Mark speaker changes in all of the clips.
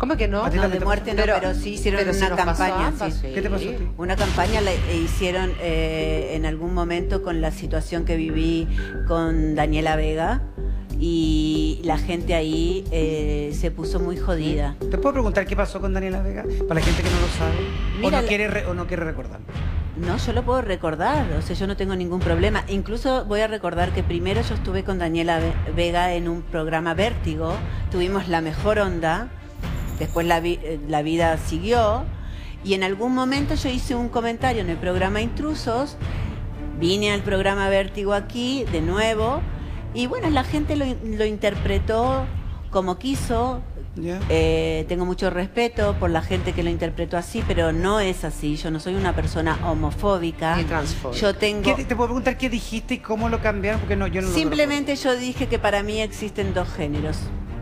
Speaker 1: ¿Cómo que no?
Speaker 2: ¿A ti
Speaker 3: No,
Speaker 2: también
Speaker 3: de
Speaker 2: te
Speaker 3: muerte
Speaker 2: pasó?
Speaker 3: no, pero sí hicieron
Speaker 1: pero sí
Speaker 3: una
Speaker 1: nos pasó a
Speaker 3: campaña.
Speaker 1: ambas,
Speaker 3: Sí.
Speaker 1: sí.
Speaker 2: ¿Qué te pasó a ti?
Speaker 3: Una campaña la hicieron en algún momento con la situación que viví con Daniela Vega, y la gente ahí se puso muy jodida.
Speaker 2: ¿Te puedo preguntar qué pasó con Daniela Vega? Para la gente que no lo sabe.
Speaker 3: Mira,
Speaker 2: O no quiere recordar.
Speaker 3: No, yo lo puedo recordar, o sea, yo no tengo ningún problema. Incluso voy a recordar que primero yo estuve con Daniela Vega en un programa Vértigo, tuvimos la mejor onda, después la vida siguió, y en algún momento yo hice un comentario en el programa Intrusos, vine al programa Vértigo aquí de nuevo, y bueno, la gente lo interpretó como quiso.
Speaker 2: ¿Ya?
Speaker 3: Tengo mucho respeto por la gente que lo interpretó así, pero no es así. Yo no soy una persona homofóbica.
Speaker 1: Ni transfóbica.
Speaker 3: Yo tengo...
Speaker 2: ¿Te puedo preguntar qué dijiste y cómo lo cambiaron? Porque no, yo no lo
Speaker 3: Simplemente yo dije que para mí existen dos géneros.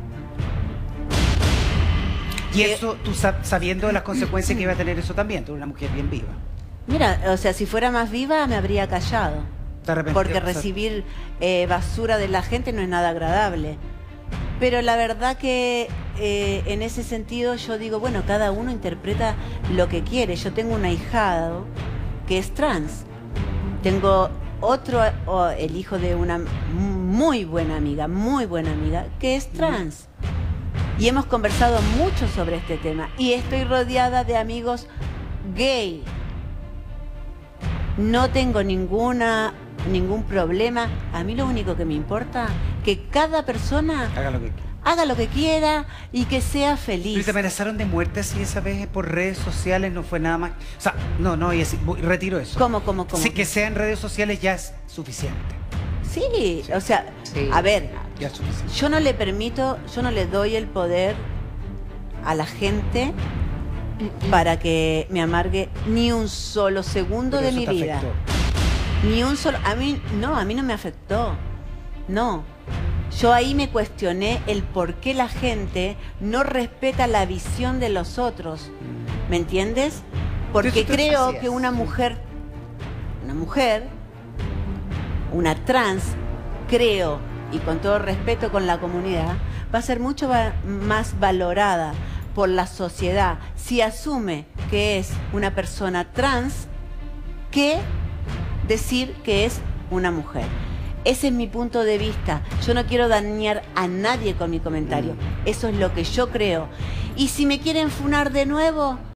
Speaker 2: recuerdo. Y eso, tú sabiendo de las consecuencias que iba a tener eso también, tú eres una mujer bien viva.
Speaker 3: Mira, o sea, si fuera más viva me habría callado.
Speaker 2: De repente,
Speaker 3: Porque
Speaker 2: o sea,
Speaker 3: recibir basura de la gente no es nada agradable. Pero la verdad que en ese sentido yo digo, bueno, cada uno interpreta lo que quiere. Yo tengo un ahijado que es trans. Tengo otro, el hijo de una muy buena amiga, que es trans. Y hemos conversado mucho sobre este tema. Y estoy rodeada de amigos gay. No tengo ningún problema. A mí lo único que me importa que cada persona
Speaker 2: haga lo que quiera.
Speaker 3: haga lo que quiera y que sea
Speaker 2: ¿Pero
Speaker 3: feliz.
Speaker 2: te amenazaron de muerte así esa vez por redes sociales? No fue nada más. O sea, no, y así, retiro eso.
Speaker 3: ¿Cómo?
Speaker 2: Sí, que sea en redes sociales ya es suficiente.
Speaker 3: Sí, o sea,
Speaker 1: Sí.
Speaker 3: a ver,
Speaker 2: Ya es suficiente.
Speaker 3: yo no le permito, yo no le doy el poder a la gente para que me amargue ni un solo segundo
Speaker 2: Pero
Speaker 3: de
Speaker 2: eso
Speaker 3: mi
Speaker 2: te
Speaker 3: vida.
Speaker 2: afectó.
Speaker 3: Ni un solo, a mí no me afectó. No. Yo ahí me cuestioné el por qué la gente no respeta la visión de los otros. ¿Me entiendes? Porque
Speaker 2: Eso te-
Speaker 3: creo
Speaker 1: así
Speaker 3: que
Speaker 1: es.
Speaker 3: una mujer, una trans, creo, y con todo respeto con la comunidad, va a ser mucho más valorada por la sociedad si asume que es una persona trans que decir que es una mujer. Ese es mi punto de vista. Yo no quiero dañar a nadie con mi comentario. Eso es lo que yo creo. Y si me quieren funar de nuevo,